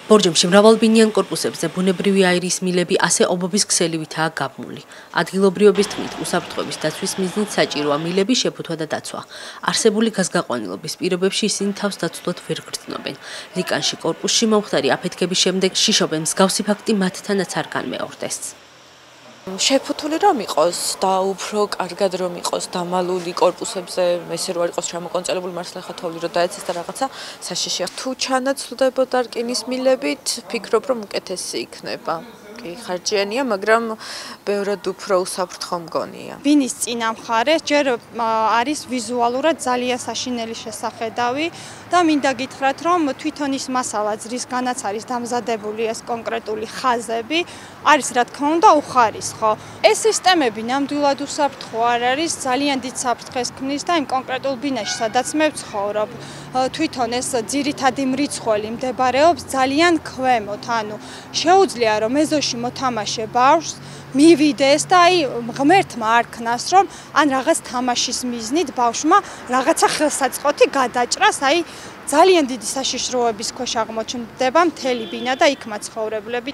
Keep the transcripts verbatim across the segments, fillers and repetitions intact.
ბორჯომში მრავალბინიან კორპუსებზე ბუნებრივი აირის მილები ასე ობობის ქსელივითაა გაბმული. ადგილობრივების თქმით, უსაფრთხოების დაცვის მიზნით საჭიროა მილების შეფუთვა და დაცვა. არსებული გაზგაყვანილობის პირობებში ისინი თავს დაცვლად ვერ გრძნობენ. ლიკანში კორპუსში მომხდარი აფეთქების შემდეგ შიშობენ მსგავსი ფაქტი მათთანაც არ განმეორდეს. შეფუთული რომ იყოს და უფრო კარგად რომ იყოს დამალული კორპუსებზე, ესე რომ არ იყოს ჩამოკონწელებული მართლა ხათოვი რომ დაეცეს და რაღაცა საშიშია. თუ ჩანაცვლდებოდა რკინის მილებით, ფიქრობ რომ უკეთესი იქნება. კი, ხარჯიანია, მაგრამ ბევრად უფრო უსაფრთხო მგონია. Ვინის წინა მხარეს ჯერ არის ვიზუალურად ძალიან საშინელი შესახედავი და მინდა გითხრათ, რომ თვითონ ის მასალაც, რისგანაც არის დამზადებული ეს კონკრეტული ხაზები, არის რა თქმა უნდა უხარისხო. ეს სისტემები ნამდვილად უსაფრთხო არ არის, ძალიან დიდ საფრთხეს ქმნის და იმ კონკრეტულ ბინაში, სადაც მე ვცხოვრობ, თვითონ ეს ძირითადი მრიცხველი მდებარეობს ძალიან ქვემოთ, ანუ შეუძლია რომ ეზოში მოთამაშე ბავშვს მივიდეს და აი ღმერთმა არ ქნას რომ ან რაღაც თამაშის მიზნით ბავშვმა რაღაცა ხელსაწყოთი გადაჭრას, აი ძალიან დიდი საშიშროების ქვეშ აღმოჩნდება მთელი ბინა და იქ მაცხოვრებლები.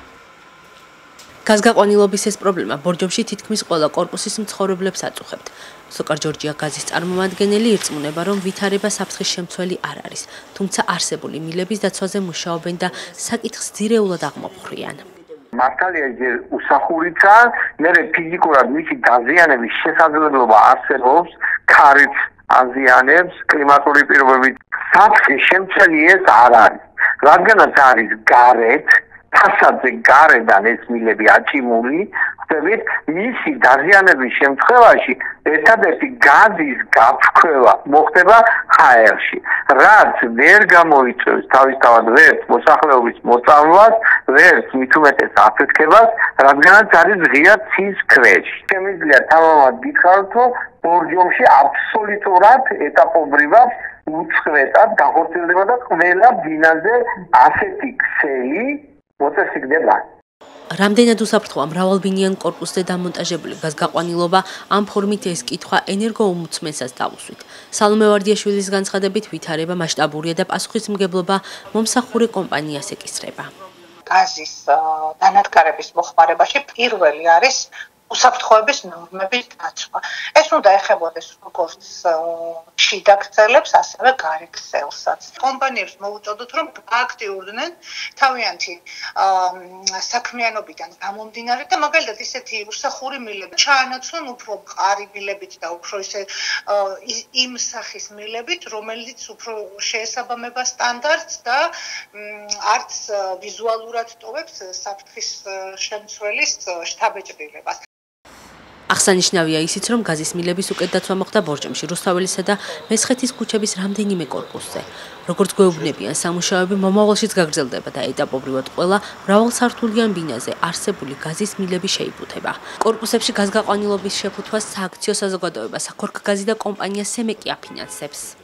გაზგაყვანილობის ეს პრობლემა ბორჯომში თითქმის ყველა კორპუსის მცხოვრებლებს აწუხებთ. სოკარ ჯორჯია გაზის წარმომადგენელი ირწმუნება, რომ ვითარება საფრთხის შემცველი არ არის, თუმცა არსებული მილების დაცვაზე მუშაობენ და საკითხს ძირეულად აღმოფხრიან. მართალია ჯერ უსახურიცა, მერე ფიზიკურად მისი დაზიანების შესაძლებლობა არსებობს, ქარიც აზიანებს, კლიმატური პირობებით საფრთხის შემცველი ეს არ არის. რადგანაც არის გარეთ, ფასადზე გარედან ეს მილები აჭიმული, ხდებით, მისი დაზიანების შემთხვევაში ერთადერთი გაზის გაფრქვევა მოხდება ჰაერში, რაც ვერ გამოიწვევს თავისთავად ვერც მოსახლეობის მოწამვლას, ვერც მით უმეტეს აფეთქებას, რადგანაც არის ღია ცის ქვეშ. შემიძლია თამამად გითხრათ, რომ ბორჯომში აბსოლუტურად ეტაპობრივად უწყვეტად განხორციელდება და ყველა ბინაზე ასეთი ქსელი მოწესრიგდება. რამდენად უსაფრთხოა მრავალბინიან კორპუსზე დამონტაჟებული გაზგაყვანილობა, ამ ფორმით ეს კითხვა ენერგოუმცმენსაც დაუსვით. სალომე ვარდიაშვილის განცხადებით, ვითარება მასშტაბურია და პასუხისმგებლობა მომსახურე კომპანიას ეკისრება. გაზის დანადგარების მოხმარებაში პირველი არის უსაფრთხოების ნორმების დაცვა. ეს უნდა ეხებოდეს როგორც შიდა ქსელებს, ასევე გარე ქსელსაც. კომპანიებს მოუწოდოთ, რომ აქტიურდნენ თავიანთი საქმიანობიდან გამომდინარე და მაგალითად ისეთი უსახური მილები ჩაანაცვლონ უფრო მყარი მილებით და უფრო ისე იმ სახის მილებით, რომელიც უფრო შეესაბამება სტანდარტს და არც ვიზუალურად ტოვებს საფრთხის შემცველის შთაბეჭდილებას. აღსანიშნავია ისიც, რომ გაზის მილების უკეთ დაცვა მოხდა ბორჯომში, რუსთაველისა და მესხეთის ქუჩების რამდენიმე კორპუსზე. როგორც გვეუბნებიან სამუშაოები მომავალშიც გაგრძელდება და ეტაპობრივად ყველა მრავალსართულიან ბინაზე არსებული გაზის მილები შეიფუთება. კორპუსებში გაზგაყვანილობის შეფუთვას სააქციო საზოგადოება საქორკგაზი და კომპანია სემეკი აფინანსებს.